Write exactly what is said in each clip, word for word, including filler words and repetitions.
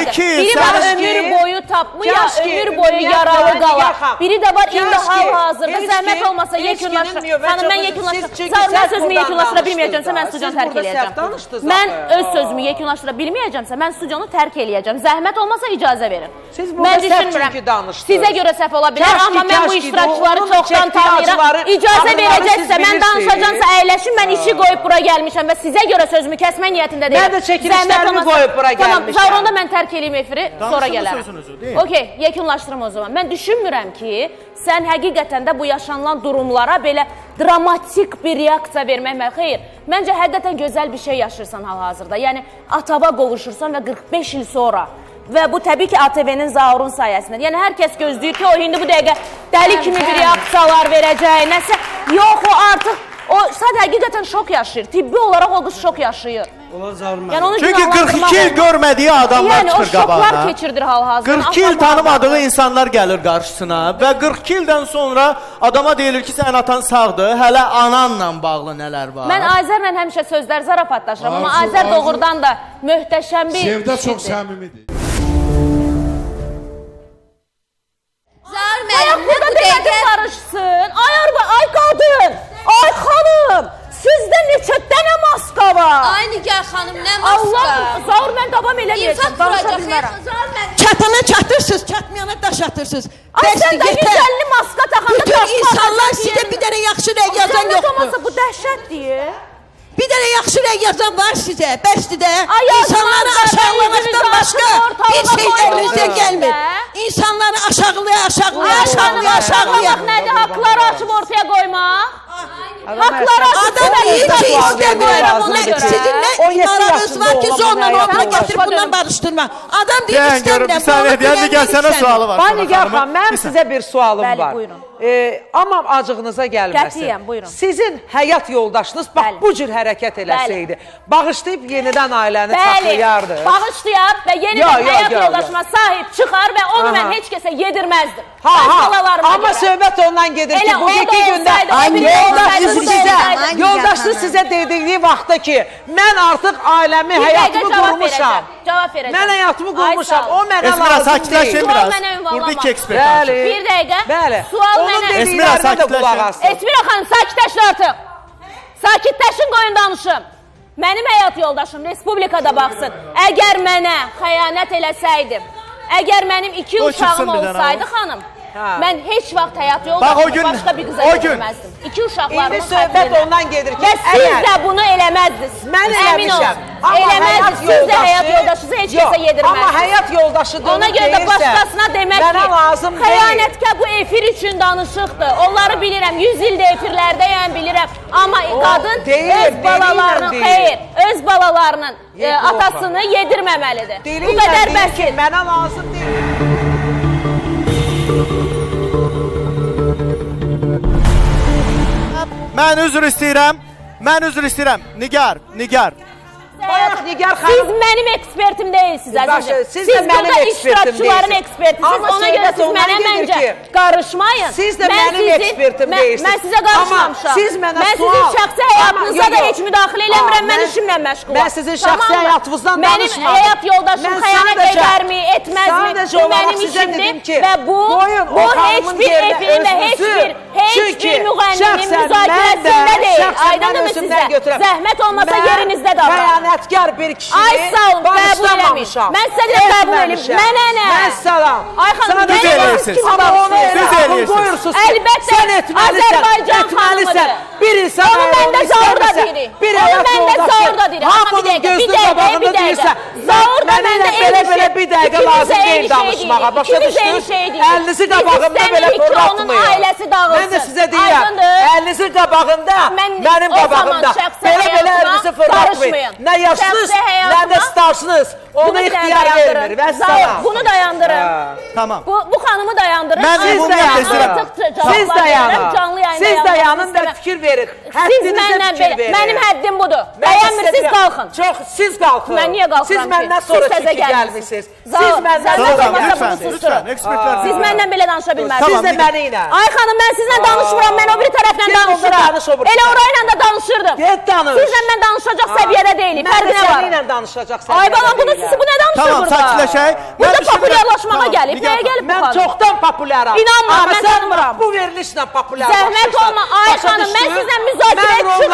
Biri var ömür boyu tapmaya, ömür boyu yaralı qala. Biri də var indi hal-hazırda zəhmət olmasa yekunlaşdır. Xanım, mən yekunlaşdır. Mən sözümü yekunlaşdıra bilməyəcəmsə, mən studiyanı tərk eləyəcəm. Mən öz sözümü yekunlaşdıra bilməyəcəmsə, mən studiyanı tərk eləyəcəm. Zəhmət olmasa icazə verin. Mən düşünmürəm. Sizə görə səhv ola bilər, amma mən bu iştirakçıları çoxdan tanıyıram. İcazə verəcəksə, mən danışacaqsa əyləşim, mən işi qoyub bura gəlmişəm və sizə görə sözümü kəsmək niyyətində deyirəm. Mən də çəkilişlərimi qoyub bura gəlmişəm. Tamam, Javronda mən tərk eləyim efiri, sonra gələrəm. Okey, yekunlaşdırım o zaman. Mən düşünmürəm ki, sən həqiqətən də bu yaşanılan durumlara belə dramatik bir reaksiya vermək mə xeyr. Məncə həqiqətən gözəl bir şey yaşayırsan hal-hazırda. Yəni, atava qovuşursan və qırx beş il sonra. Və bu təbii ki, A T V-nin Zaurun sayəsində. Yəni, hər kəs gözləyir ki, o indi bu dəqiqə dəli kimi bir reaksiyalar verəcək, nəsə. Yox, o artıq, o sadəcə həqiqətən şok yaşayır. Tibbi olaraq o qız şok yaşayır. Çünki qırx iki il görmədiyi adamlar çıxır qabağına. Yəni, o şoklar keçirdir hal-hazırda. qırx iki il tanımadığı insanlar gəlir qarşısına və qırx iki ildən sonra adama deyilir ki, sən atan sağdır, hələ ananla bağlı nələr var. Mən Azərlə həmişə sözlər zarafatlaşıram, amma Azər doğrudan da möhtəşəm bir kişidir. Sevda çox səmimidir. Zar mənim, burada dəqiqə qarışsın. Ay arba, ay qadın, ay xanım. Sizdə neçə dənə maska var? Ay Nigar xanım, nə maska? Allah, Zaur, mən davam eləməyəcəm, danışa bilmərəm. Çatana çatırsınız, çatmayana daş atırsınız. Ay, sən də yüz əlli maska taxanda bütün insanlar sizə bir dənə yaxşı rəy yazan yoxdur. Bu dəhşətdir. Bir dənə yaxşı rəy yazan var sizə, bəsdir də. İnsanları aşağılamaqdan başqa bir şey əlinizdən gəlmir. İnsanları aşağılaya, aşağılaya, aşağılaya, aşağılaya. Nədir, haqları açıb ortaya qoymaq? Haqları açıb adam deyir ki, istəmirəm. Sizin nə imaranız var ki, zorla ortaya gətirib bundan barışdırma. Adam deyir, istəmirəm. Nigar, sənə sualı var. Nigar xanım, mənim sizə bir sualım var. Bəli, buyurun. Amma acığınıza gəlməsin. Qətiyyəm, buyurun. Sizin həyat yoldaşınız bax bu cür hərəkət eləsəydi, bağışlayıb yenidən ailəni saxlayardı. Bəli, bağışlayar və yenidən həyat yoldaşıma sahib çıxar və onu mən heç kəsə yedirməzdim. Ha, ha, amma söhbət ondan gedir ki, bu iki gündə yoldaşınız sizə dediyi vaxtda ki, mən artıq ailəmi, həyatımı qurmuşam. Cavab verəcəm. Mən həyatımı qurmuşam, o mənə lazım deyil. Sual mənə ünvanlamaq. Bir dəqiqə, sual mənə... Esmira, sakitləşin. Esmira xanım, sakitləşin artıq. Sakitləşin, qoyun danışım. Mənim həyat yoldaşım Respublikada baxsın. Əgər mənə xəyanət eləsəydim, əgər mənim iki uşağım olsaydı xanım, mən heç vaxt həyat yoldaşımı başqa bir qıza getirməzdim. İki uşaqlarımı xəbirləməm. Və siz də bunu eləməzdiniz. Mən eləmişəm. Eləməzdiniz, siz də həyat yoldaşınızı heç kəsə yedirməzdiniz. Amma həyat yoldaşı dönüb ona görə də başqasına demək ki, xəyanətkar bu efir üçün danışıqdır. Onları bilirəm, yüz ildə efirlərdəyəm, bilirəm. Amma qadın öz balalarının, xeyr, öz balalarının atasını yedirməməlidir. Bu qədər bəsit. Mənə lazım deyil. Mən üzr istəyirəm, mən üzr istəyirəm. Nigar, Nigar. Siz mənim ekspertim deyilsiniz əzizim. Siz burada iştirakçıların ekspertisiniz. Ona görə siz mənə məncə qarışmayın. Siz də mənim ekspertim deyilsiniz. Mən sizə qarışmamışam. Mən sizin şəxsi həyatınıza da heç müdaxilə eləmirəm. Mən işimlə məşğulam. Mən sizin şəxsi həyatınızdan danışmadım. Mənim həyat yoldaşım xəyanət edərmi, etməzmi? Bu mənim işimdir və bu heç bir efirin və heç bir heç bir müğənninin müzakirəsində deyil. Aydındır sizə? Zəhmət olmasa yerinizdə davranın. Xəyanətkar bir kişini bağışlamamışam. Mən sizə də qəbul edeyim. Mənə nə? Mən salam. Ay xanım, siz eləyirsiniz. Amma onu qoyursunuz ki, əlbəttə, sən etməlisən, Azərbaycan etməlisən. Bir insan onu məndə Zaurda deyirik. Onu məndə Zaurda deyirik. Amma bir dəqiqə, bir dəqiqə, bir dəqiqə. Zaurda məndə eyni şey. Bir dəqiqə lazım deyil danışmağa. Başa düşdünüz? Əlinizi qabağımda belə fırlatmayın. Mən də sizə deyirəm, əlinizin qabağında, mənim qabağımda belə-belə əlinizi fırlatmayın. Nə yaşlısınız, nə də starsınız. Onu ixtiyar vermir. Vəssalam. Bunu dayandırın. Tamam. Bu xanımı dayandırın. Mən ümumiyyətlə istəyirəm. Siz dayanın. Siz dayanın və fikir verin. Həddinizə fikir verin. Mənim həddim budur. Bəyənmirsiniz, qalxın. Çox, siz qalxın. Mən niyə qalxıram ki? Siz məndən sonra çünki gəlmişsiniz. Siz məndən sonra gəlmişsiniz. Siz məndən belə danışa bilmərsiniz. Siz də məni ilə. Ay xanım, mən sizlə danışmıram. Mən o bir tərəflə danışıram. Elə orayla da danışırdım. Get danış. Sizlə mən danışacaq səviyyədə deyilik. Fərqinə var. Mən də səninlə danışacaq səviyyədə deyiləm. Ay balam, bunu sizi bu nə danışır burada? Tamam, sakitləşək. Burada populyarlaşmağa gəlib. Nəyə gəlib bu Mən xanım? çoxdan populyarım. İnanmıram, mən tanımıram. Bu verilişlə populyarlaşırsan. Zəhmət olma, ay xanım, mən sizlə müzakirə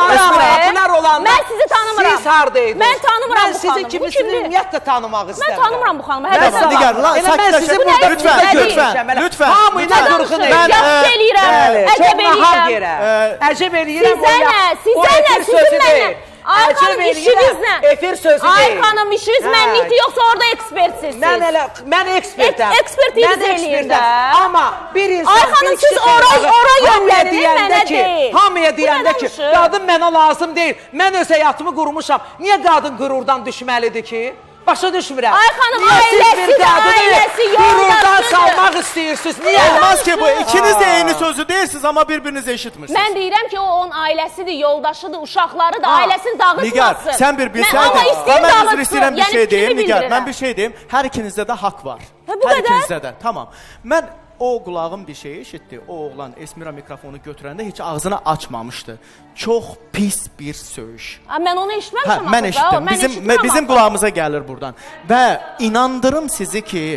etmirəm. Mən sizi tanımıram. Siz haradaydınız? Mən tanımıram bu xanımı. Mən sizin kimisini ümumiyyətlə tanımaq istəmirəm. Mən tanımıram bu xanımı. Nigar, sakitləşək. Lütfən, lütfən, lütfən. Hamı ilə qırğın eləyir. Yaxşı eləyirəm, əcəb eləyirəm. Əcəb eləyirəm. Sizə nə, sizə nə, sizin mənə. Ay xanım, işiniz nə? Efir sözü deyil. Ay xanım, işiniz mənlikdir, yoxsa orada ekspertsiz? Mən elə, mən ekspertəm. Ekspertiniz eləyir də. Amma bir insan... Ay xanım, siz ora yönlərin, mənə deyil. Hamıya deyəndə ki, qadın mənə lazım deyil. Mən öz həyatımı qurmuşam. Niyə qadın qürurdan düşməlidir ki? Başa düşmürəm. Ay xanım, ailəsi də, ailəsi yoldaşıdır. Qürurdan salmaq istəyirsiniz. Niyə? Olmaz ki bu, ikiniz də eyni sözü deyirsiniz, amma bir-birinizi eşitmirsiniz. Mən deyirəm ki, o onun ailəsidir, yoldaşıdır, uşaqlarıdır, ailəsini dağıtmasın. Nigar, sən bir bilsəydin, mən üzr istəyirəm bir şey deyim, Nigar, mən bir şey deyim, hər ikinizdə də haqq var. Hər ikinizdə də, tamam. Mən o qulağım bir şey eşitdi, o oğlan Esmira mikrofonu götürəndə heç ağzını açmamışdı. Çox pis bir söyüş. Mən onu eşitməmişəm. Mən eşitdim, bizim, bizim qulağımıza gəlir buradan. Və inandırım sizi ki,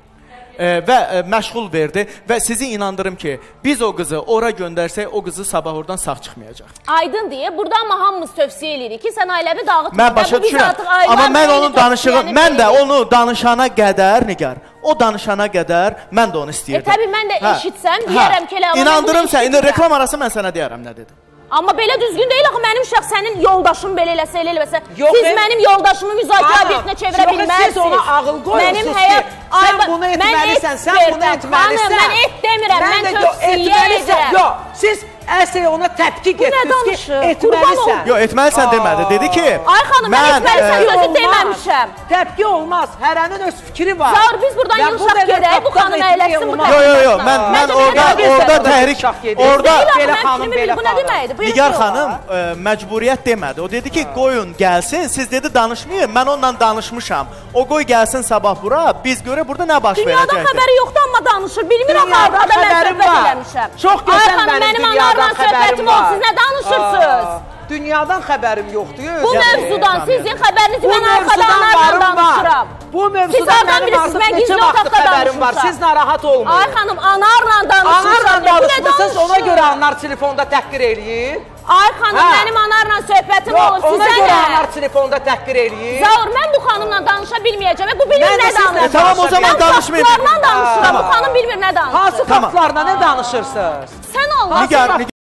e, və e, məşğul verdi və sizi inandırım ki, biz o qızı ora göndərsək, o qızı sabah oradan sağ çıxmayacaq. Aydın deyə, burada amma hamımız tövsiyə edirik ki, sən ailəvi dağıtma. Mən başa düşürəm, amma mən onun danışığı, mən də onu danışana qədər, Nigar, o danışana qədər mən də onu istəyirdim. E tabi mən də eşitsəm, deyərəm ki, elə amma İnandırım sən, indi reklam arası mən sənə deyərəm nə dedim. Amma belə düzgün deyil axı, mənim şəxs sənin yoldaşım belə eləsə, elə eləsə. Siz mənim yoldaşımı müzakirə obyektinə çevirə bilməzsiniz. Siz ona ağıl qoyursunuz ki, sən bunu etməlisən, sən bunu etməlisən. Mən et demirəm, mən tövsiyə edirəm. Yox, siz əsl ona tətqiq etdiniz ki, etməlisən. Yox, etməlisən demədi, dedi ki... Ay xanım, mən etməlisən sözü deməmişəm. Təpki olmaz, hərənin öz fikri var. Zaur, biz buradan yumuşaq gedək, bu xanım əyləsin bu tərəfdən. Yox, yox, yox, mən orada təhrik, orada... Belə xanım, belə xanım. Nigar xanım məcburiyyət demədi, o dedi ki, qoyun gəlsin, siz dedi danışmayın, mən onunla danışmışam. O qoy gəlsin sabah bura, biz görə burada nə baş verəcəkdir? Dünyadan xəbəri yoxdur, amma danışır, bilmirəm arada mən söhbət eləmişəm. Çox gözəl mənim dünyadan xəbərim var. Siz nə danışırsınız? Dünyadan xəbərim yoxdur. Bu mövzudan sizin xəbərinizi mən arxadanlarla danışıram. Bu mövzudan mənim artıq neçə vaxt xəbərim var. Siz narahat olmayın. Ay xanım, anarla danışmışsınız. Anarla danışmışsınız, ona görə anar telefonda təhqir eləyir. Ay xanım, mənim anarla söhbətim olur, sizə nə? Ona görə anar telefonda təhqir eləyir. Zaur, mən bu xanımla danışa bilməyəcəm. Bu bilmir nə danışır. Tamam, o zaman danışmayın. Mən faktlarla danışıram, bu xanım bilmir nə danışır. Hansı faktlarla nə danışırsınız? Sən Allah. Nigar, Nigar.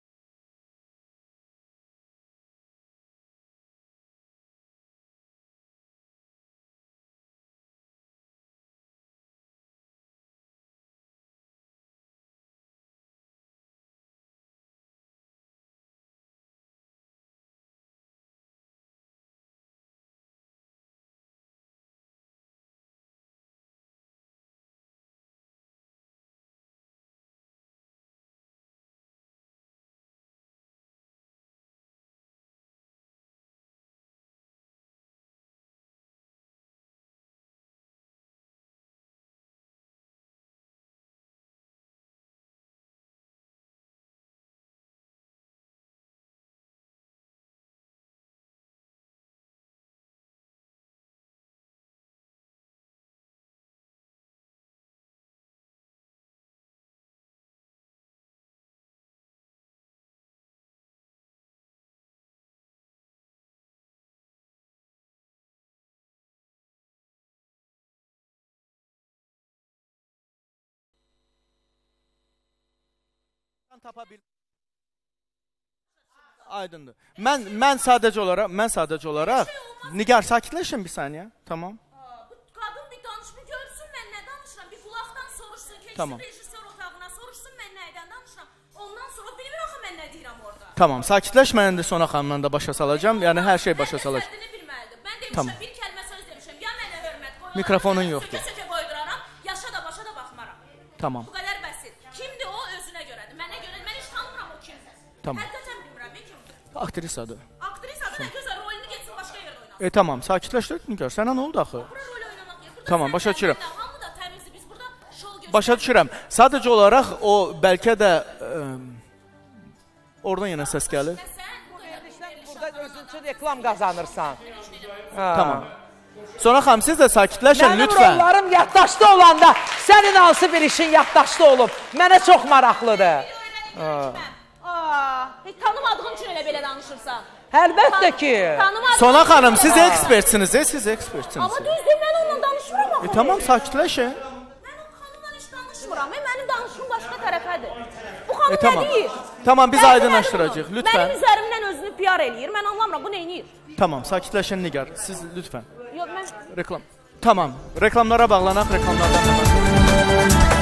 Tapa bil. Aydındır. Mən mən sadəcə olaraq, mən sadəcə olaraq Nigar sakitləşin bir saniyə. Tamam. Bu qadın bir danışma görsün, mən nə danışıram? Bir qulaqdan soruşsun, keçsin tamam. Rejissor otağına soruşsun, mən nədən danışıram? Ondan sonra bilmir axı mən nə deyirəm orada. Tamam, sakitləş, mən indi Sona xanımla da başa salacağam. Yəni hər şey başa salacağam. Mən bilməlidir. Mən demişəm, tamam. Bir kəlmə söz demişəm. Ya mənə hörmət qoyuram. Mikrofonun yoxdur. Sökə-sökə qoyduraram, yaşa da başa da baxmaram. Tamam. Bu qədər bəsit. Kimdir o özünə görədir. Mənə görə mən heç tanımıram o kimdir. Tamam. Həqiqətən bilmirəm kimdir. Aktrisadır. Aktrisadır, nə gözəl rolunu getsin başqa yerdə oynasın. E tamam, sakitləşdik Nigar. Sənə nə oldu axı? Bura rol oynamaq yox. Tamam, başa düşürəm. Hamı da təmizdir. Biz burada şou göstəririk. Başa düşürəm. Sadəcə olaraq o bəlkə də ə, oradan yenə səs gəlir. Burada özün üçün reklam qazanırsan. Tamam. Sona xanım, siz də sakitləşin, Mənim lütfən. Mənim rollarım yaddaşda olanda, sənin hansı bir işin yaddaşda olub, mənə çox maraqlıdır. Tanımadığın üçün elə belə danışırsan. Əlbəttə ki. Sona xanım, siz ekspertsiniz, siz ekspertsiniz. Amma düzdür, mən onunla danışmıram axı. E, tamam, sakitləşin. Mən o xanımla heç danışmıram, mənim danışım başqa tərəfədir. Bu xanım E, tamam. nə deyir? Tamam, biz aydınlaşdıracağıq, lütfən. Mənim üzərimdən özünü P R eləyir, mən anlamıram, bu neyniyir? Tamam, sakitləşin Nigar, siz lütfən. Yox, mən... Reklam. Tamam, reklamlara bağlanaq, reklamlardan da